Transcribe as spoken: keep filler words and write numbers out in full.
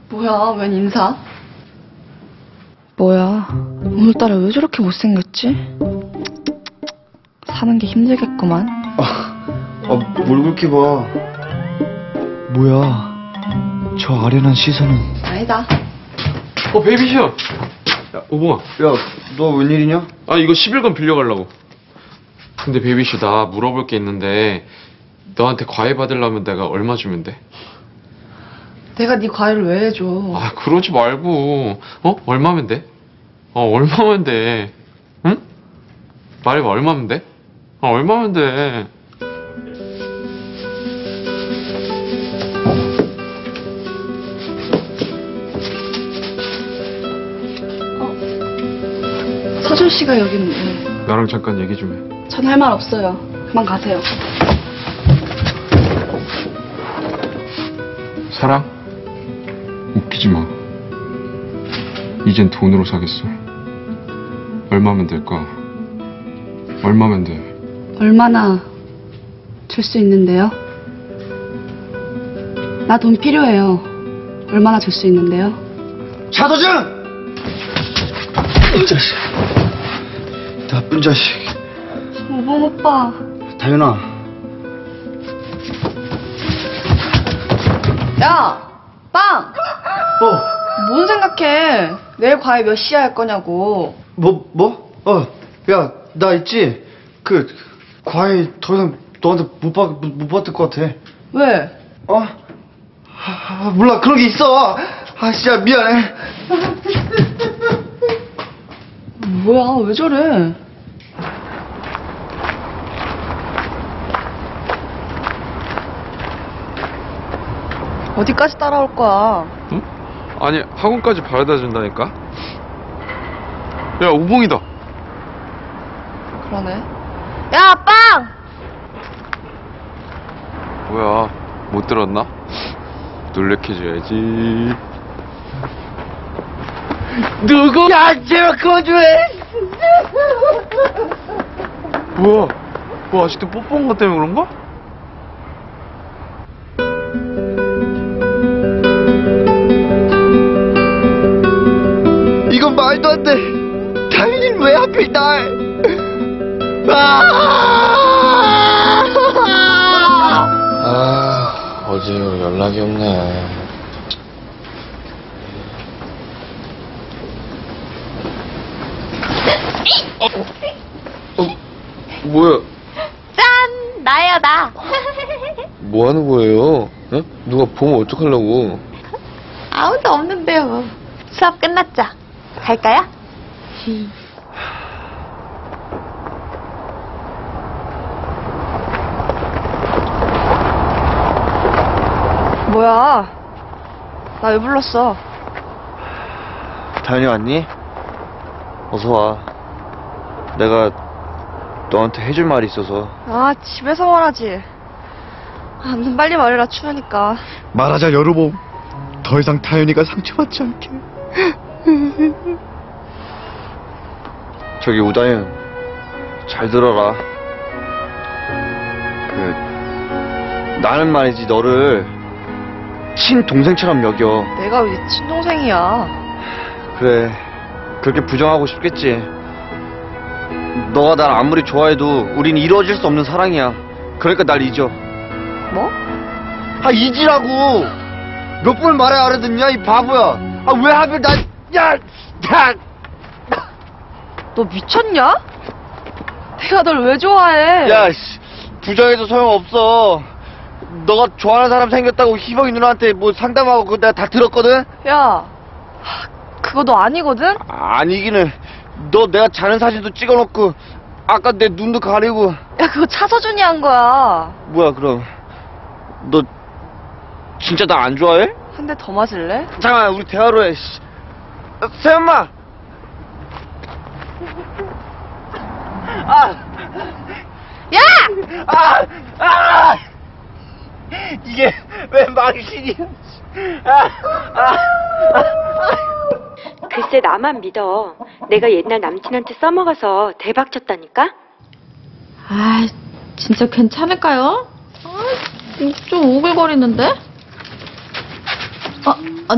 뭐야, 웬 인사? 뭐야, 오늘따라 왜 저렇게 못생겼지? 사는 게 힘들겠구만. 아, 아, 뭘 그렇게 봐. 뭐야, 저 아련한 시선은. 아니다. 어, 베이비쇼! 야, 오봉아. 야, 너 웬일이냐? 아, 이거 십일건 빌려가려고. 근데 베이비쇼, 나 물어볼 게 있는데, 너한테 과외 받으려면 내가 얼마 주면 돼? 내가 네 과외를 왜 해줘? 아, 그러지 말고. 어? 얼마면 돼? 어, 얼마면 돼? 응? 말해봐, 얼마면 돼? 아, 얼마면 돼? 서준 씨가 여기 있는데. 나랑 잠깐 얘기 좀 해. 전 할 말 없어요. 그만 가세요. 사랑? 웃기지 마. 이젠 돈으로 사겠어. 얼마면 될까? 얼마면 돼? 얼마나 줄 수 있는데요? 나 돈 필요해요. 얼마나 줄 수 있는데요? 차도증! 이 자식. 나쁜 자식. 오봉 오빠. 다현아. 야! 빵! 어, 뭔 생각해? 내일 과외 몇 시에 할 거냐고. 뭐, 뭐? 어, 야, 나 있지? 그, 과외 더 이상 너한테 못 받, 못, 못 받을 것 같아. 왜? 어? 아, 몰라, 그런 게 있어. 아, 진짜 미안해. 뭐야, 왜 저래? 어디까지 따라올 거야? 응? 아니, 학원까지 바래다 준다니까? 야, 오봉이다. 그러네. 야, 빵! 뭐야, 못 들었나? 놀래켜줘야지. 누구? 야, 제발 그만 좀 해! 뭐야? 뭐 아직도 뽀뽀한 것 때문에 그런가? 이건 말도 안 돼. 다현이는 왜 하필 날? 아! 아, 어제 이후 연락이 없네. 어, 어, 뭐야? 짠! 나야, 나. 뭐 하는 거예요? 어? 누가 보면 어떡하려고? 아무도 없는데요. 수업 끝났죠? 갈까요? 뭐야? 나 왜 불렀어? 다현이 왔니? 어서 와. 내가 너한테 해줄 말이 있어서. 아, 집에서 말하지. 아, 아무튼 빨리 말해라, 추우니까. 말하자, 여러분. 더 이상 다현이가 상처받지 않게. 저기 우다현, 잘 들어라. 그 나는 말이지 너를 친동생처럼 여겨. 내가 왜 친동생이야? 그래, 그렇게 부정하고 싶겠지. 너가 날 아무리 좋아해도 우린 이루어질 수 없는 사랑이야. 그러니까 날 잊어. 뭐? 아, 잊으라고! 몇 번 말해 알아듣냐, 이 바보야! 아, 왜 하필 난, 야! 야! 너 미쳤냐? 내가 널 왜 좋아해? 야, 씨, 부정해도 소용없어. 너가 좋아하는 사람 생겼다고 희범이 누나한테 뭐 상담하고 그거 내가 다 들었거든? 야, 그거 너 아니거든? 아니기는. 너 내가 자는 사진도 찍어놓고 아까 내 눈도 가리고. 야, 그거 차서준이 한 거야. 뭐야, 그럼 너 진짜 나 안 좋아해? 한 대 더 맞을래? 잠깐만, 우리 대화로 해. 씨. 어, 새엄마! 아! 야! 아! 아! 이게 왜 망신이야? 아! 아! 글쎄 나만 믿어. 내가 옛날 남친한테 써먹어서 대박 쳤다니까? 아, 진짜 괜찮을까요? 아, 좀 오글거리는데? 아,